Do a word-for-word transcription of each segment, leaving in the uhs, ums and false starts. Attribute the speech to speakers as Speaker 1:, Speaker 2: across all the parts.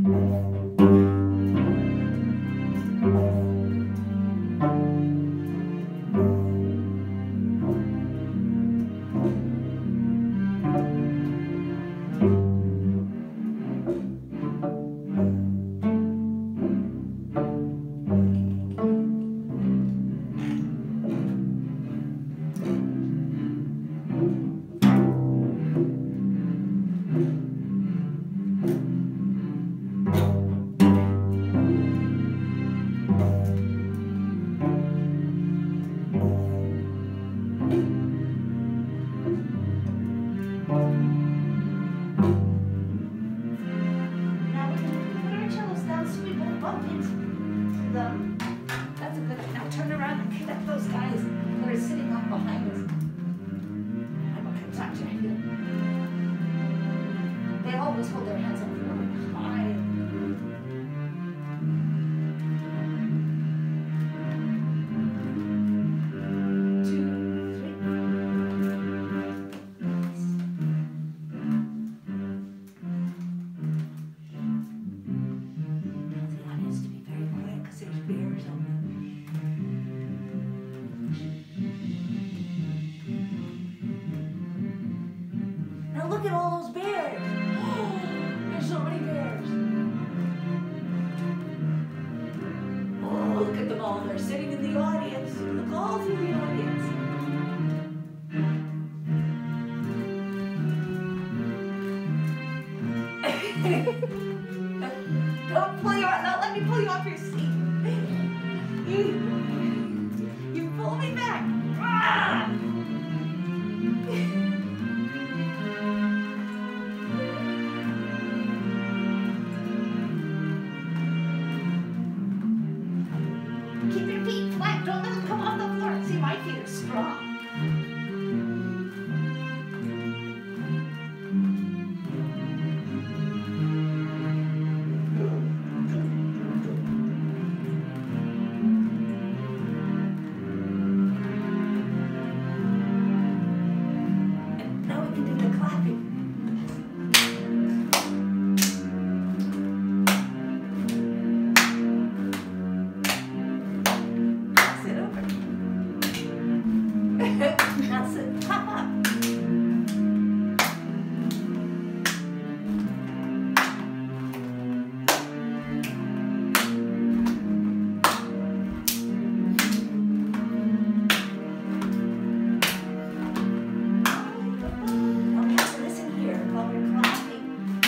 Speaker 1: They always hold their hands up really high. Two, three. Tell the audience to be very quiet because there's bears on them. Now look at all those bears. There's so many bears. Oh, look at them all. They're sitting in the audience. Look all through the audience. Don't pull you out. Now let me pull you off your seat. You, you pull me back. Ah! Keep your feet flat. Don't let them come off the floor. See, my feet are strong. And now we can do the clapping. That's it. Pop up. I'll pass this in here while we're clapping.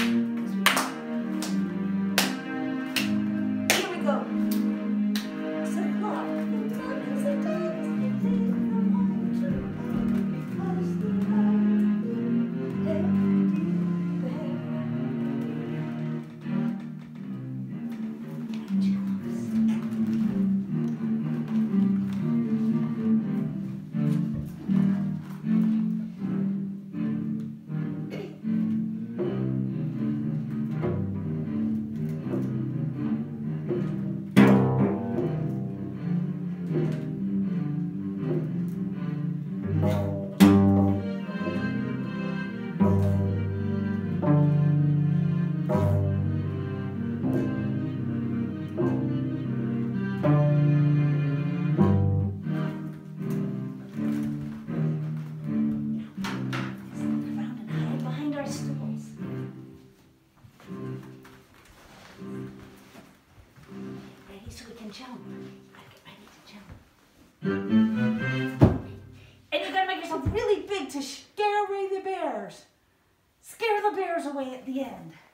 Speaker 1: Here we go. So look. So we can jump. Gotta get ready to jump. And you gotta make yourself really big to scare away the bears. Scare the bears away at the end.